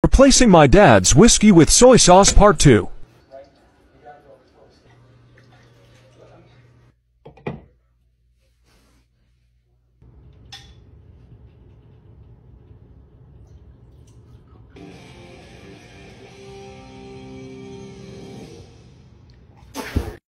Replacing my dad's whiskey with soy sauce part 2.